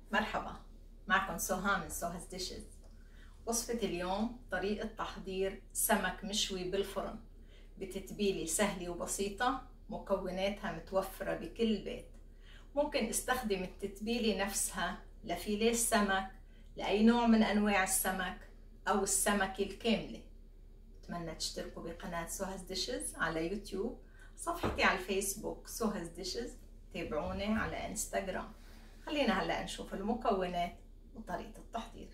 مرحبا، معكم سهى من سوها's ديشز. وصفة اليوم طريقة تحضير سمك مشوي بالفرن بتتبيلة سهلة وبسيطة، مكوناتها متوفرة بكل بيت. ممكن استخدم التتبيلة نفسها لفيليه السمك، لأي نوع من أنواع السمك أو السمكة الكاملة. أتمنى تشتركوا بقناة سوها's ديشز على يوتيوب، صفحتي على الفيسبوك سوها's ديشز، تابعوني على انستغرام. خلينا هلا نشوف المكونات وطريقة التحضير.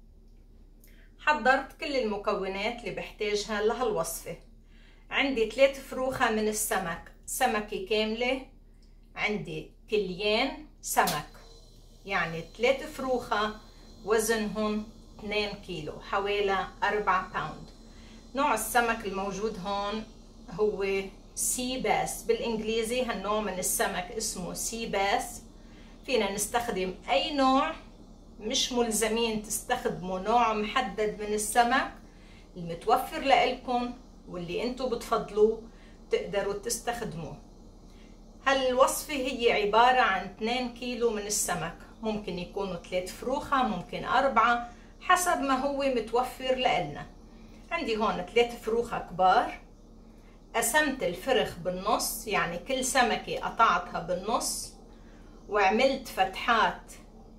حضرت كل المكونات اللي بحتاجها لهالوصفة. عندي 3 فروخة من السمك، سمكة كاملة. عندي كليين سمك، يعني 3 فروخة وزنهم 2 كيلو، حوالي 4 باوند. نوع السمك الموجود هون هو سي باس بالانجليزي. هالنوع من السمك اسمه سي باس. فينا نستخدم اي نوع، مش ملزمين تستخدموا نوع محدد من السمك. المتوفر لإلكم واللي انتو بتفضلوه تقدروا تستخدموه. هالوصفة هي عبارة عن 2 كيلو من السمك، ممكن يكونوا 3 فروخة، ممكن 4، حسب ما هو متوفر لإلنا. عندي هون 3 فروخة كبار. قسمت الفرخ بالنص، يعني كل سمكة قطعتها بالنص، وعملت فتحات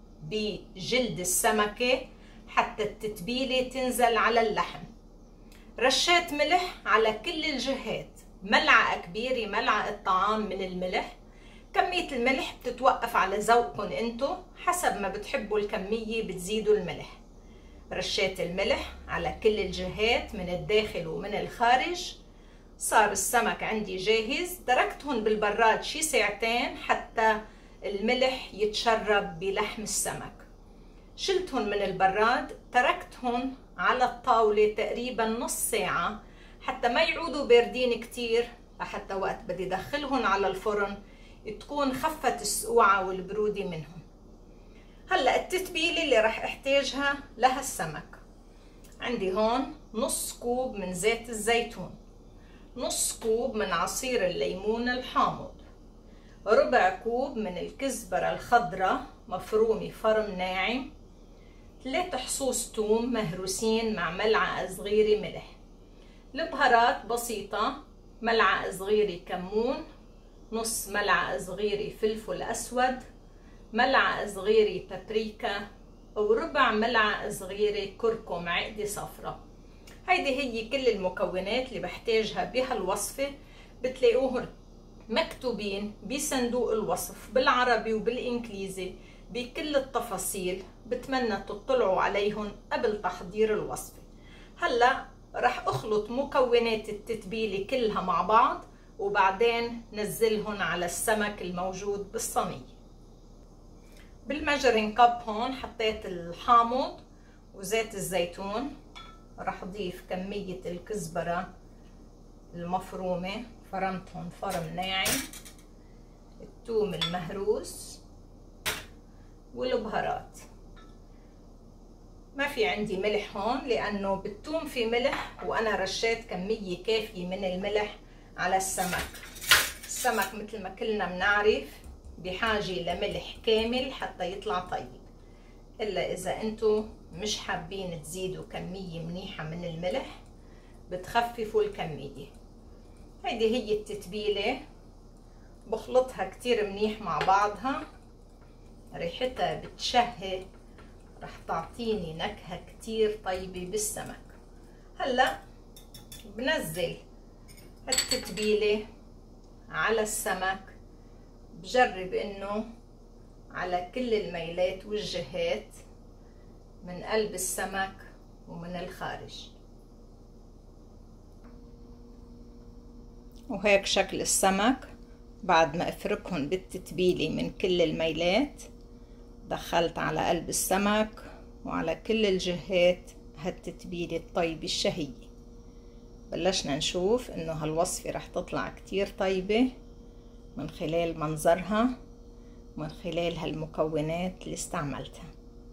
بجلد السمكة حتى التتبيلة تنزل على اللحم. رشيت ملح على كل الجهات، ملعقة كبيرة، ملعقة طعام من الملح. كمية الملح بتتوقف على ذوقكم انتو، حسب ما بتحبوا الكمية بتزيدوا الملح. رشيت الملح على كل الجهات من الداخل ومن الخارج. صار السمك عندي جاهز. تركتهم بالبراد شي ساعتين حتى الملح يتشرب بلحم السمك. شلتهم من البراد، تركتهم على الطاولة تقريبا نص ساعة حتى ما يعودوا باردين كتير، لحتى وقت بدي دخلهم على الفرن تكون خفت السقوعة والبرودة منهم. هلأ التتبيلة اللي رح احتاجها لهالسمك. عندي هون نص كوب من زيت الزيتون، نص كوب من عصير الليمون الحامض، ربع كوب من الكزبرة الخضراء مفرومة فرم ناعم، 3 حصوص توم مهروسين مع ملعقة صغيرة ملح. البهارات بسيطة، ملعقة صغيرة كمون، نص ملعقة صغيرة فلفل أسود، ملعقة صغيرة بابريكا، وربع ملعقة صغيرة كركم عقدة صفرة. هيدي هي كل المكونات اللي بحتاجها بهالوصفة. بتلاقوهم مكتوبين بصندوق الوصف بالعربي وبالإنجليزي بكل التفاصيل. بتمنى تطلعوا عليهم قبل تحضير الوصفة. هلأ رح أخلط مكونات التتبيلة كلها مع بعض، وبعدين نزلهم على السمك الموجود بالصينية. بالمجرين كب هون حطيت الحامض وزيت الزيتون. رح أضيف كمية الكزبرة المفرومة، فرمتهم فرم ناعم، الثوم المهروس، والبهارات. ما في عندي ملح هون لأنه بالثوم في ملح، وأنا رشيت كمية كافية من الملح على السمك. السمك مثل ما كلنا بنعرف بحاجة لملح كامل حتى يطلع طيب، إلا إذا أنتو مش حابين تزيدوا كمية منيحة من الملح بتخففوا الكمية. هيدي هي التتبيلة، بخلطها كتير منيح مع بعضها، ريحتها بتشهي، رح تعطيني نكهة كتير طيبة بالسمك. هلأ بنزل التتبيلة على السمك، بجرب انه على كل الميلات والجهات من قلب السمك ومن الخارج. وهيك شكل السمك بعد ما افركهم بالتتبيلة من كل الميلات. دخلت على قلب السمك وعلى كل الجهات هالتتبيلة الطيبة الشهية. بلشنا نشوف انه هالوصفة رح تطلع كتير طيبة من خلال منظرها ومن خلال هالمكونات اللي استعملتها.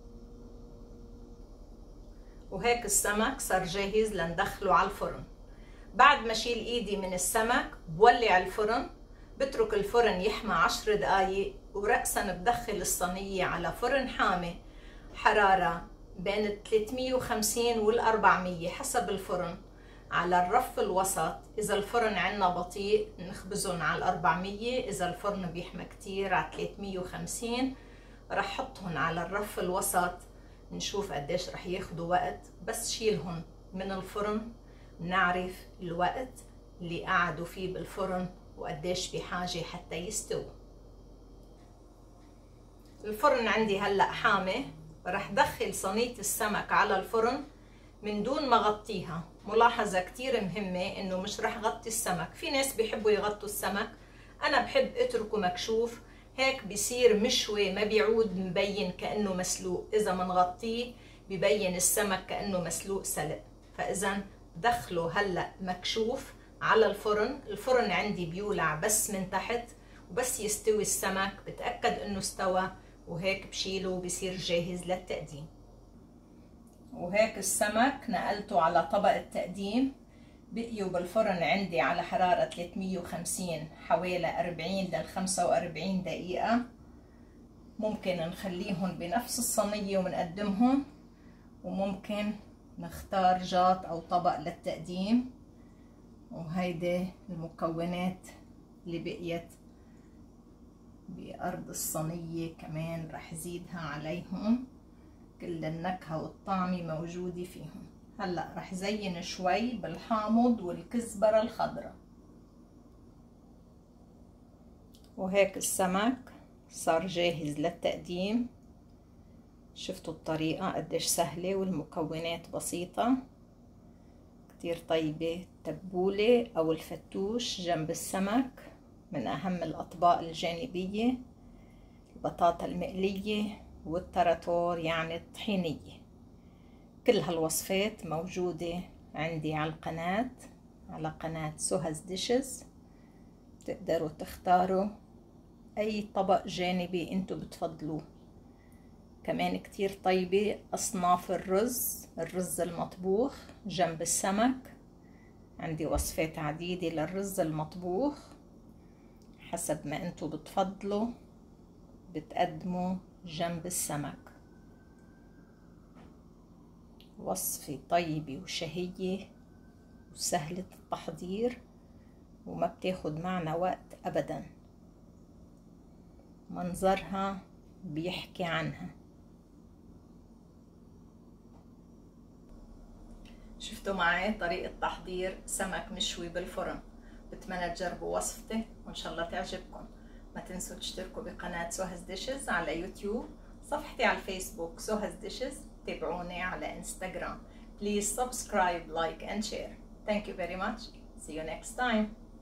وهيك السمك صار جاهز لندخله على الفرن. بعد ما شيل ايدي من السمك بولع الفرن، بترك الفرن يحمى 10 دقايق ورأسا بدخل الصينية على فرن حامي حرارة بين 350 وال 400 حسب الفرن على الرف الوسط. إذا الفرن عنا بطيء نخبزهم على 400، إذا الفرن بيحمى كتير على 350. رح حطهم على الرف الوسط، نشوف قديش رح ياخدوا وقت. بس شيلهم من الفرن نعرف الوقت اللي قعدوا فيه بالفرن وقديش بحاجة حتى يستووا. الفرن عندي هلأ حامي، رح دخل صينية السمك على الفرن من دون ما غطيها. ملاحظة كتير مهمة انه مش رح غطي السمك. في ناس بيحبوا يغطوا السمك، انا بحب اتركه مكشوف، هيك بيصير مشوي ما بيعود مبين كأنه مسلوق. اذا منغطيه ببين السمك كأنه مسلوق سلق. فاذا دخله هلأ مكشوف على الفرن. الفرن عندي بيولع بس من تحت، وبس يستوي السمك بتأكد انه استوى، وهيك بشيله وبصير جاهز للتقديم. وهيك السمك نقلته على طبق التقديم. بقيوا بالفرن عندي على حرارة 350 حوالي 40 لل 45 دقيقة. ممكن نخليهم بنفس الصينية ونقدمهم، وممكن نختار جاط او طبق للتقديم. وهيدي المكونات اللي بقيت بأرض الصينية، كمان رح زيدها عليهم. كل النكهة والطعمة موجودة فيهم. هلأ رح زين شوي بالحامض والكزبرة الخضراء. وهيك السمك صار جاهز للتقديم. شفتوا الطريقة قديش سهلة والمكونات بسيطة كتير طيبة. التبولة أو الفتوش جنب السمك من أهم الأطباق الجانبية. البطاطا المقلية والتراتور يعني الطحينية. كل هالوصفات موجودة عندي على القناة، على قناة سهز ديشز. تقدروا تختاروا أي طبق جانبي انتو بتفضلوه. كمان كتير طيبة أصناف الرز المطبوخ جنب السمك. عندي وصفات عديدة للرز المطبوخ، حسب ما انتو بتفضلوا بتقدموا جنب السمك. وصفة طيبة وشهية وسهلة التحضير وما بتاخد معنا وقت أبدا. منظرها بيحكي عنها. شفتوا معي طريقة تحضير سمك مشوي بالفرن. بتمنى تجربوا وصفتي وإن شاء الله تعجبكم. ما تنسوا تشتركوا بقناة سهز ديشز على يوتيوب، صفحتي على الفيسبوك سهز ديشز، تابعوني على انستغرام. Please subscribe, like and share. Thank you very much. See you next time.